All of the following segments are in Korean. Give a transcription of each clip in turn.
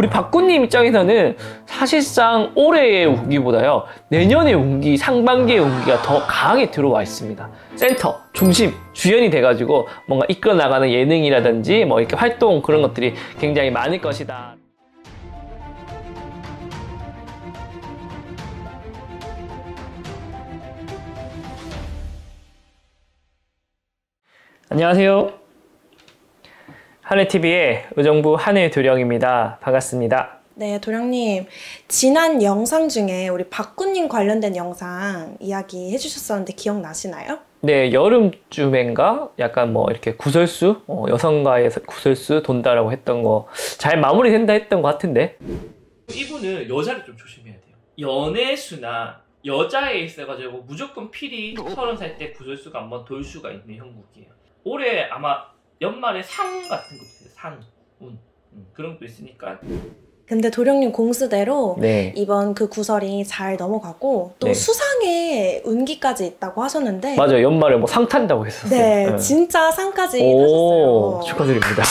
우리 박군님 입장에서는 사실상 올해의 운기보다요, 내년의 운기, 상반기의 운기가 더 강하게 들어와 있습니다. 센터, 중심, 주연이 돼가지고 뭔가 이끌어 나가는 예능이라든지 뭐 이렇게 활동, 그런 것들이 굉장히 많을 것이다. 안녕하세요. 하늘TV의 의정부 하늘도령입니다. 반갑습니다. 네, 도령님. 지난 영상 중에 우리 박군님 관련된 영상 이야기 해주셨었는데 기억나시나요? 네, 여름쯤인가? 약간 뭐 이렇게 구설수? 여성과의 구설수 돈다라고 했던 거 잘 마무리된다 했던 것 같은데. 이분은 여자를 좀 조심해야 돼요. 연애수나 여자에 있어가지고 무조건 필히 30살 때 구설수가 한번 돌 수가 있는 형국이에요. 올해 아마 연말에 상 같은 것도 있어요. 상, 운, 그런 것도 있으니까. 근데 도령님 공수대로 네. 이번 그 구설이 잘 넘어가고 또 네. 수상의 운기까지 있다고 하셨는데 맞아요. 연말에 뭐 상 탄다고 했었어요. 네, 진짜 상까지 오, 타셨어요. 축하드립니다.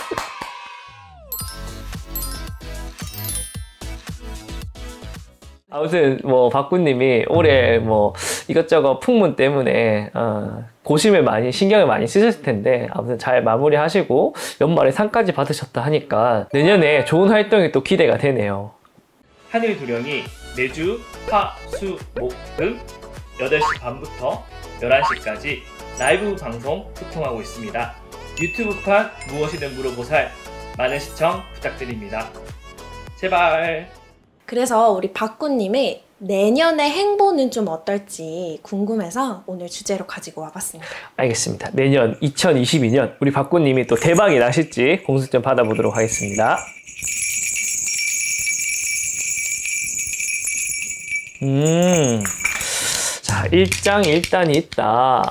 아무튼 뭐 박군님이 올해 뭐 이것저것 풍문 때문에 고심을 많이 신경을 많이 쓰셨을 텐데, 아무튼 잘 마무리하시고 연말에 상까지 받으셨다 하니까 내년에 좋은 활동이 또 기대가 되네요. 하늘도령이 매주 화, 수, 목, 금 8시 반부터 11시까지 라이브 방송 소통하고 있습니다. 유튜브판 무엇이든 물어보살 많은 시청 부탁드립니다. 제발. 그래서 우리 박군님의 내년의 행보는 좀 어떨지 궁금해서 오늘 주제로 가지고 와봤습니다. 알겠습니다. 내년 2022년 우리 박군님이 또 대박이 나실지 공수 좀 받아보도록 하겠습니다. 자, 일장일단이 있다.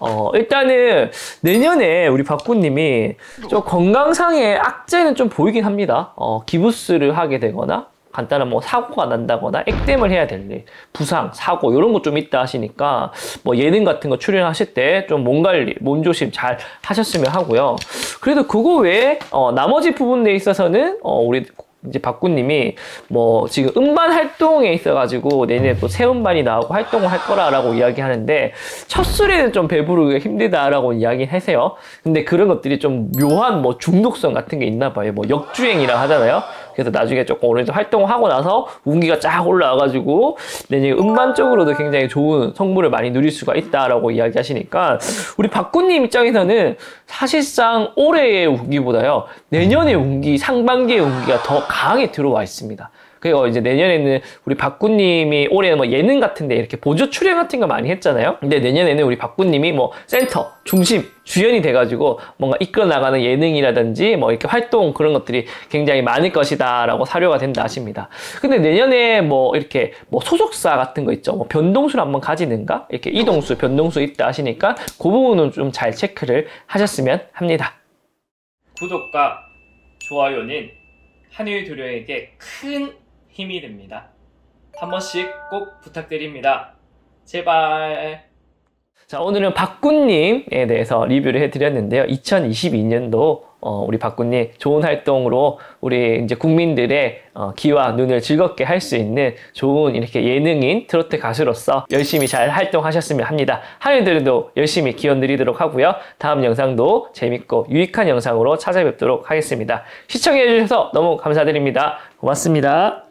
일단은 내년에 우리 박군님이 좀 건강상의 악재는 좀 보이긴 합니다. 기부스를 하게 되거나 간단한 뭐 사고가 난다거나 액땜을 해야 될 일, 부상, 사고 이런 거 좀 있다 하시니까 뭐 예능 같은 거 출연하실 때 좀 몸 관리, 몸 조심 잘 하셨으면 하고요. 그래도 그거 외에 나머지 부분에 있어서는 우리 이제 박군님이 뭐 지금 음반 활동에 있어가지고 내년에 또 새 음반이 나오고 활동을 할 거라고 이야기하는데 첫 술에는 좀 배부르기가 힘들다라고 이야기하세요. 근데 그런 것들이 좀 묘한 뭐 중독성 같은 게 있나 봐요. 뭐 역주행이라 하잖아요. 그래서 나중에 조금 오래도 활동을 하고 나서 운기가 쫙 올라와가지고 내년에 음반 쪽으로도 굉장히 좋은 성물을 많이 누릴 수가 있다라고 이야기하시니까 우리 박군님 입장에서는 사실상 올해의 운기보다요, 내년의 운기, 상반기의 운기가 더 강하게 들어와 있습니다. 그리고 이제 내년에는 우리 박군님이 올해는 뭐 예능 같은데 이렇게 보조 출연 같은 거 많이 했잖아요. 근데 내년에는 우리 박군님이 뭐 센터, 중심, 주연이 돼가지고 뭔가 이끌어 나가는 예능이라든지 뭐 이렇게 활동, 그런 것들이 굉장히 많을 것이다 라고 사료가 된다 하십니다. 근데 내년에 뭐 이렇게 뭐 소속사 같은 거 있죠. 뭐 변동수를 한번 가지는가? 이렇게 이동수, 변동수 있다 하시니까 그 부분은 좀 잘 체크를 하셨으면 합니다. 구독과 좋아요는 하늘도령에게 큰 힘이 됩니다. 한 번씩 꼭 부탁드립니다. 제발. 자, 오늘은 박군님에 대해서 리뷰를 해드렸는데요. 2022년도 우리 박군님 좋은 활동으로 우리 이제 국민들의 귀와 눈을 즐겁게 할 수 있는 좋은 이렇게 예능인 트로트 가수로서 열심히 잘 활동하셨으면 합니다. 하늘들도 열심히 기원 드리도록 하고요. 다음 영상도 재밌고 유익한 영상으로 찾아뵙도록 하겠습니다. 시청해주셔서 너무 감사드립니다. 고맙습니다.